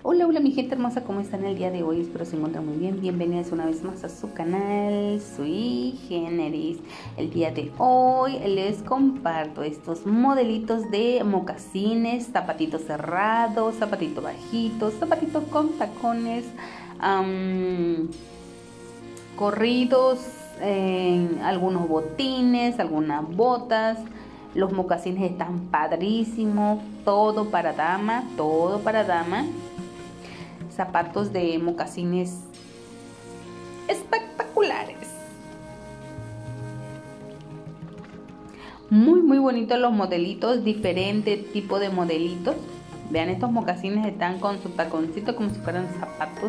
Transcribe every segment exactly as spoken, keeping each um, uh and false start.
Hola, hola mi gente hermosa, ¿cómo están el día de hoy? Espero se encuentren muy bien. Bienvenidos una vez más a su canal Sui Generis. El día de hoy les comparto estos modelitos de mocasines, zapatitos cerrados, zapatito bajito, zapatito con tacones um, corridos, eh, algunos botines, algunas botas. Los mocasines están padrísimos, todo para dama, todo para dama. Zapatos de mocasines espectaculares. Muy muy bonitos los modelitos, diferente tipo de modelitos. Vean, estos mocasines están con su taconcito como si fueran zapatos.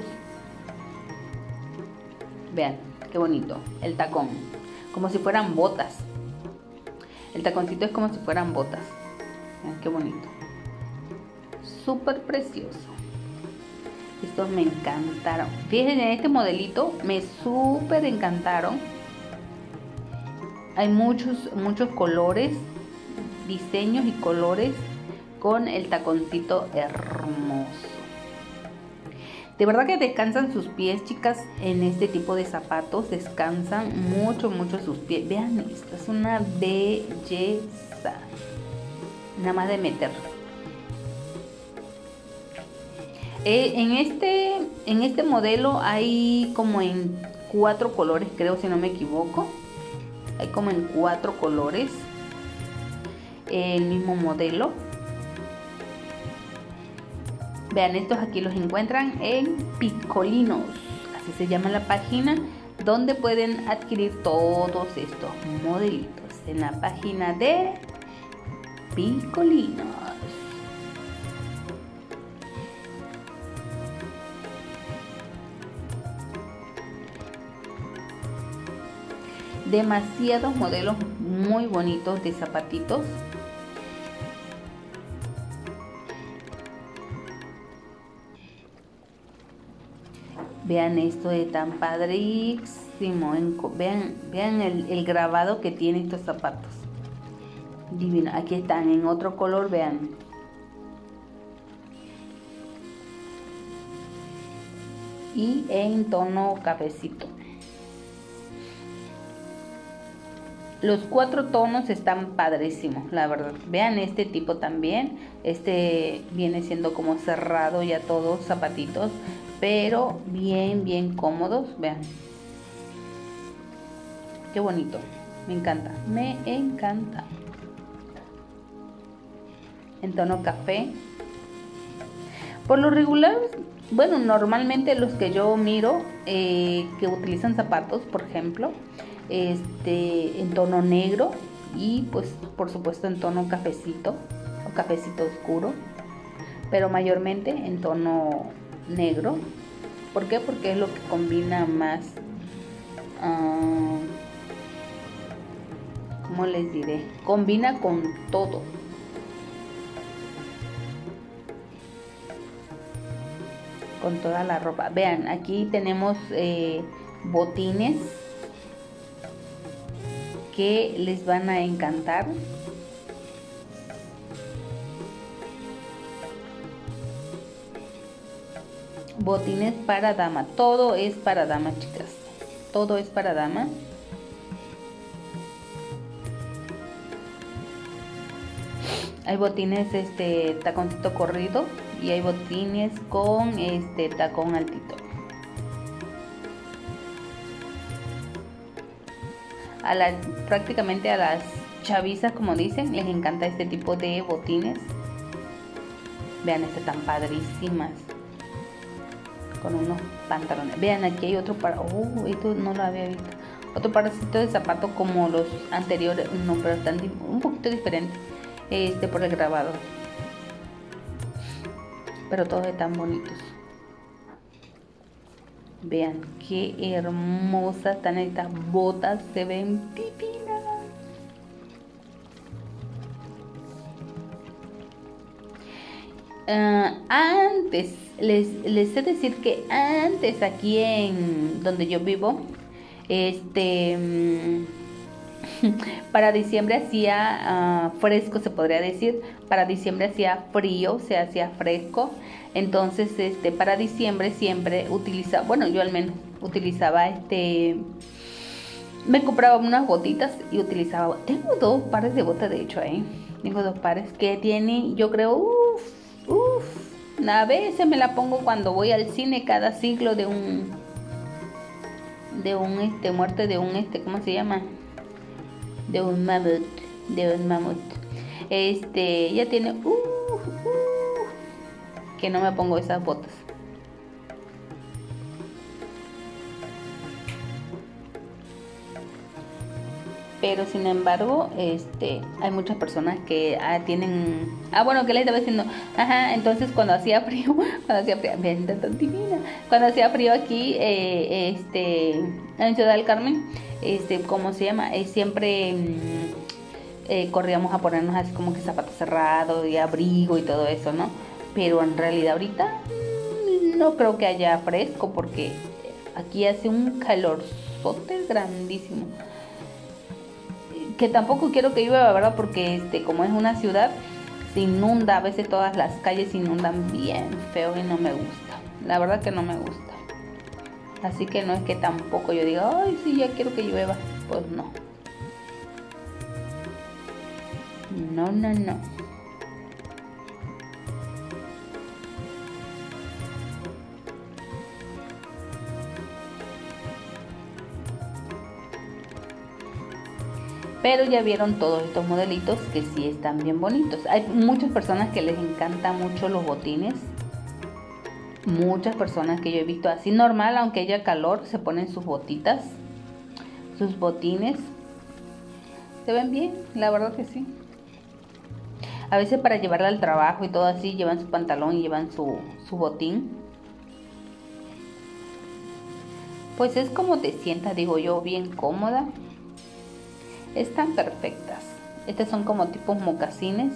Vean, qué bonito. El tacón, como si fueran botas. El taconcito es como si fueran botas. Vean, qué bonito. Súper precioso. Estos me encantaron. Fíjense, en este modelito me súper encantaron. Hay muchos, muchos colores, diseños y colores con el taconcito hermoso. De verdad que descansan sus pies, chicas, en este tipo de zapatos. Descansan mucho, mucho sus pies. Vean esto, es una belleza. Nada más de meterlo. Eh, en, este, en este modelo hay como en cuatro colores, creo, si no me equivoco. Hay como en cuatro colores el mismo modelo. Vean, estos aquí los encuentran en Picolinos, así se llama la página, donde pueden adquirir todos estos modelitos, en la página de Picolinos. Demasiados modelos muy bonitos de zapatitos. Vean esto de tan padrísimo. Vean, vean el, el grabado que tiene estos zapatos. Divino. Aquí están en otro color, vean. Y en tono cafecito. Los cuatro tonos están padrísimos, la verdad. Vean este tipo también. Este viene siendo como cerrado ya todos zapatitos, pero bien, bien cómodos. Vean. Qué bonito. Me encanta. Me encanta. En tono café. Por lo regular, bueno, normalmente los que yo miro eh, que utilizan zapatos, por ejemplo, este en tono negro y pues por supuesto en tono cafecito o cafecito oscuro, pero mayormente en tono negro. ¿Por qué? Porque es lo que combina más, uh, ¿cómo les diré? Combina con todo. Con toda la ropa. Vean, aquí tenemos eh, botines que les van a encantar. Botines para dama. Todo es para dama, chicas. Todo es para dama. Hay botines este taconcito corrido y hay botines con este tacón altito. A las, prácticamente a las chavizas, como dicen, les encanta este tipo de botines. Vean, estas tan padrísimas. Con unos pantalones. Vean, aquí hay otro para... Oh, esto no lo había visto. Otro parcito de zapato como los anteriores. No, pero están un poquito diferentes. Este por el grabado. Pero todos están bonitos. Vean qué hermosas están estas botas, se ven divinas. Uh, antes, les, les sé decir que antes aquí en donde yo vivo, este, Para diciembre hacía uh, fresco, se podría decir. Para diciembre hacía frío, se hacía fresco. Entonces, este, para diciembre siempre utilizaba, bueno, yo al menos utilizaba este, me compraba unas botitas y utilizaba, tengo dos pares de botas de hecho, ¿eh? Tengo dos pares que tienen, yo creo, uff, uff, a veces me la pongo cuando voy al cine cada ciclo de un, de un, este, muerte de un, este, ¿cómo se llama? De un mamut, de un mamut. Este, ya tiene, uh, uh, que no me pongo esas botas. Pero sin embargo, este, hay muchas personas que ah, tienen, ah bueno, que le estaba diciendo, ajá, entonces cuando hacía frío, cuando hacía frío, bien, tan divina, cuando hacía frío aquí, eh, este, en Ciudad del Carmen, este, ¿cómo se llama? Eh, siempre eh, corríamos a ponernos así como que zapatos cerrados y abrigo y todo eso, ¿no? Pero en realidad ahorita no creo que haya fresco porque aquí hace un calorzote grandísimo. Que tampoco quiero que llueva, ¿verdad? Porque este, como es una ciudad, se inunda, a veces todas las calles se inundan bien feo y no me gusta. La verdad que no me gusta. Así que no es que tampoco yo diga, ay, sí, ya quiero que llueva. Pues no. No, no, no. Pero ya vieron todos estos modelitos que sí están bien bonitos. Hay muchas personas que les encantan mucho los botines. Muchas personas que yo he visto así normal, aunque haya calor, se ponen sus botitas, sus botines. Se ven bien, la verdad que sí. A veces para llevarla al trabajo y todo así, llevan su pantalón y llevan su, su botín. Pues es como te sientas, digo yo, bien cómoda. Están perfectas. Estas son como tipos mocasines.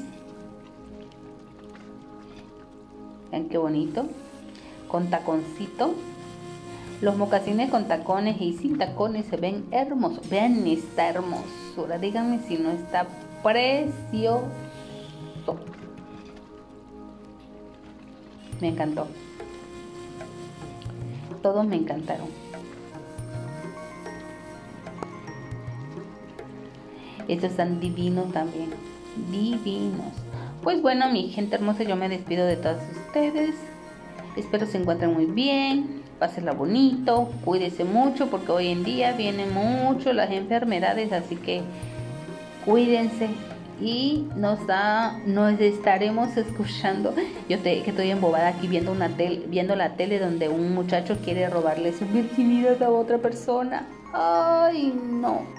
Vean qué bonito. Con taconcito. Los mocasines con tacones y sin tacones se ven hermosos. Vean esta hermosura. Díganme si no está precioso. Me encantó. Todos me encantaron. Estos están divinos también. Divinos. Pues bueno, mi gente hermosa, yo me despido de todos ustedes. Espero se encuentren muy bien. Pásenla bonito. Cuídense mucho porque hoy en día vienen mucho las enfermedades. Así que cuídense. Y nos, da, nos estaremos escuchando. Yo te, que estoy embobada aquí viendo, una tel, viendo la tele donde un muchacho quiere robarle su virginidad a otra persona. Ay, no.